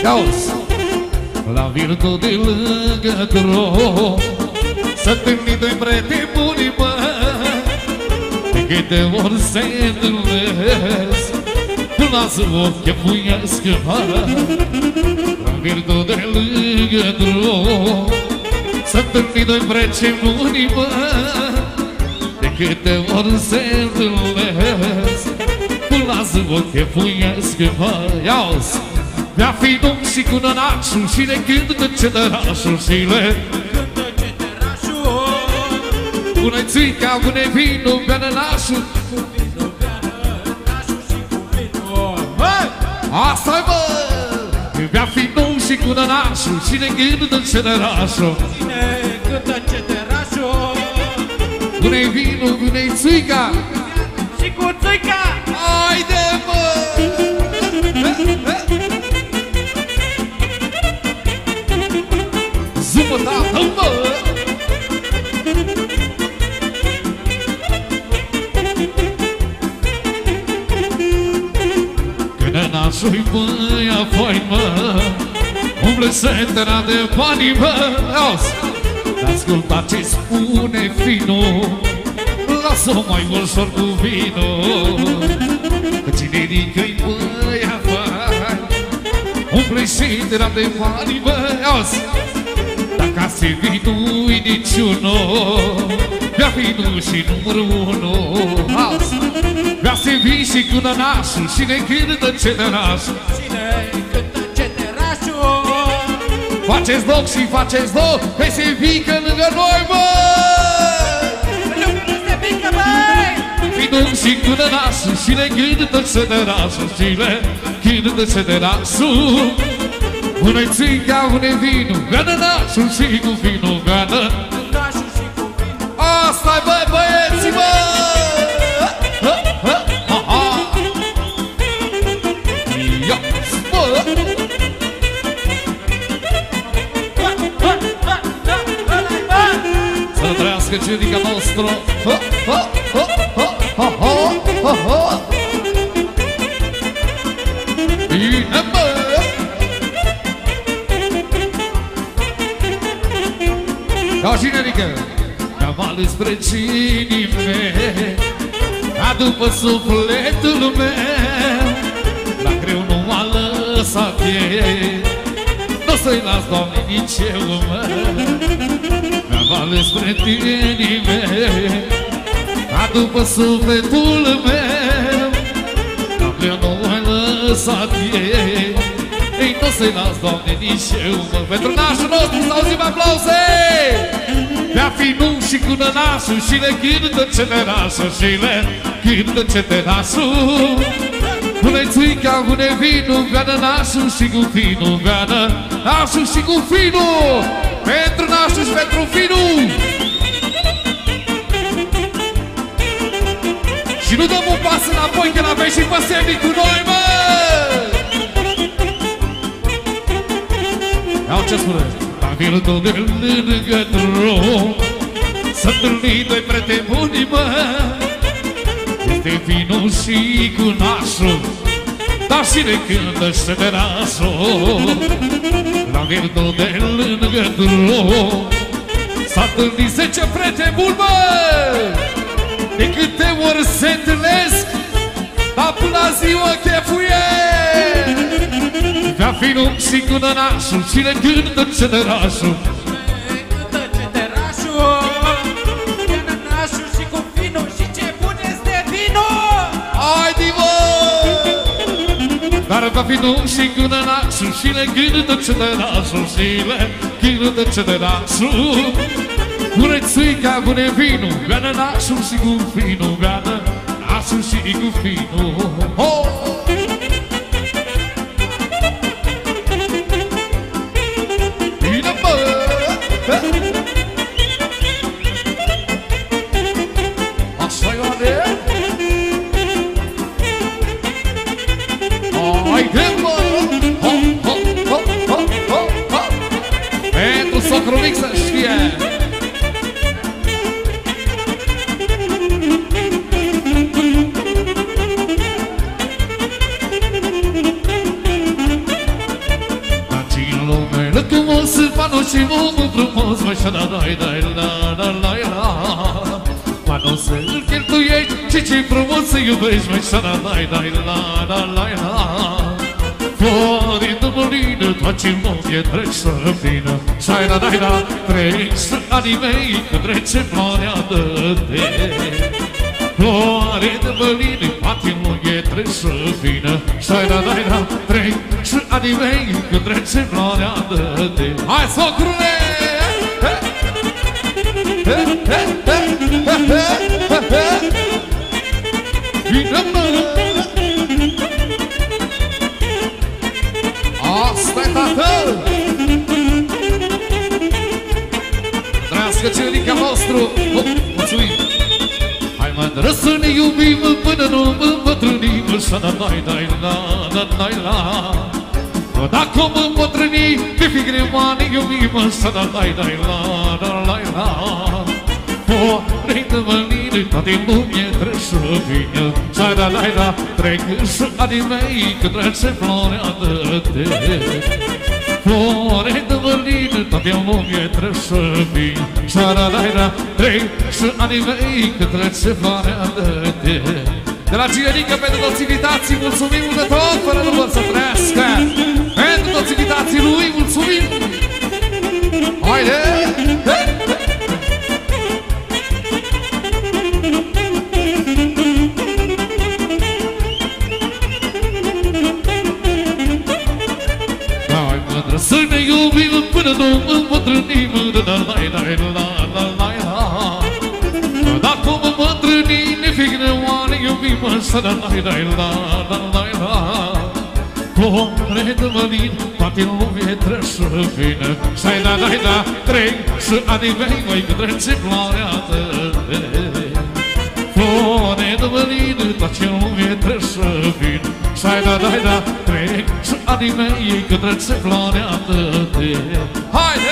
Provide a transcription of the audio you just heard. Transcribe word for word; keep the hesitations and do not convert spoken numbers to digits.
Auzi! La virtul de lângă drum să întâlni doi prieteni buni, mă, de câte ori se întâlnesc nu lasă ochi chefuiesc, mă. La virtul de lângă drum să întâlni doi prieteni buni, mă, de câte ori se întâlnesc nu lasă ochi chefuiesc, mă. Ia-uzi! Mi-a fi dum și cu nănașul și le cântă cetărașul și le cântă cetărașul. Pune țica, pune vinul, bea nănașul, cu vinul, bea nănașul și cu vinul. Hai! Asta-i, bă! Mi-a fi dum și cu nănașul și le cântă cetărașul. Cine cântă cetărașul? Pune vinul, pune țica și cu țica. Haide, bă! Zupă ta, bă! Când nănașul-i băia faimă umble setera de banii, bă! Auzi! Asculta ce spune finul, lasă-o mai ușor cu vinul, că cine ridică-i băia faimă umble setera de banii, bă! Auzi! Dacă se vii nu-i niciunul, mi-a fi nu și numărul unu. Auzi! Mi-a se vii și cu nănașul și ne cântă cetărașul. Cine cântă cetărașul? Faceți loc și faceți loc pe se vică lângă noi, bă! Lângă se vică, băi! Fi nu și cu nănașul și ne cântă cetărașul și le cântă cetărașul. Pune țica, pune vinul, bea nănașul și cu vinul, bea nănașul și cu vinul. Asta-i, băi, băieții, bă! Ia, bă! Să trăiască ciudica nostru! Bine, bă! Ca și nenică, mi-am ales spre cinii mei, ca după sufletul meu, la greu nu m-a lăsat ei, n-o să-i las, Doamne, nici eu, mă. Mi-am ales spre cinii mei, ca după sufletul meu, la greu nu m-a lăsat ei, ei, n-o să-i las, Doamne, nici eu, mă. Pentru nașul nostru să auzim aplauze! Mi-a fi nu și cu nănașul și le cântă cetărașul și le cântă cetărașul. Pune țica, pune vinul, bea nănașul și cu finul, bea nănașul și cu finul. Pentru nașul și pentru finul. Și nu dăm un pas înapoi, că l-avem și pe semnii cu noi, mă! Iau ce spune? La virtul de lângă drum să întâlni doi prieteni buni, mă, este vinul și cu nașul, dar și ne cântă cetărașul. La virtul de lângă drum s-a întâlnit zece prieteni buni, mă, de câte ori se întâlnesc, dar până la ziua chefuie. Mi-a fi nu și cu nănașul și le cântă cetărașul. Cântă cetărașul, bea nănașul și cu vinul, și ce bun este vinul! Haide, mă! Dar va fi nu și cu nănașul și le cântă cetărașul și le cântă cetărașul. Pune țica, pune vinul, bea nănașul și cu vinul, bea nănașul și cu vinul. Oh! Așa, Ioane! Haide, mă! Ho, ho, ho, ho, ho, ho! Pentru socru mic să știe! frumos, panu și omul frumos, mă, și la la la la la la la. Panu să-l cheltuiești și ce frumos să iubești, mă, și la la la la la la la. Florii de mălină, toate lumea trec să vină, și-ai la la la, trec să anii mei, că trece floarea de te. Floare de mălină, toate lumea trec să vină, și-ai la la la, trec să anii mei, că trece floarea de te. Hai, socrule! Vină-mă! Asta-i, tată! Trăiască cerica nostru! Mulțumim! Hai, mândră, să ne iubim până nu mă îmbătrânim, șa-da-dai-dai-la-da-dai-la. Dacă mă îmbătrâni, de fi greu ne iubim, șa-da-dai-dai-la-da-dai-la. Floare de mălină, toate lumea trec să vină, șa-da-dai-la, trec să anii mei, că trece floarea de te. Floare de mălină, toate lumea trec să vină, șa-da-dai-la, trec să anii mei, că trece floarea de te. De la Gierică, pentru toți invitații, mulțumim de tot, fără număr să trăiască. Pentru toți invitații lui, mulțumim. Haide! Să ne iubim până nu îmbătrânim, la-la-la-la-la-la-la. Dacă mă îmbătrâni, ne fi greu ne iubim, la-la-la-la-la-la-la. Floare de mălină, toate lumea trec să vină, la-la-la-la, trec să anii mei, măi, că trece floarea de te. Floare de mălină, toate lumea trec să vină, la-la-la-la, trec să anii mei, că trece floarea de te. Haide!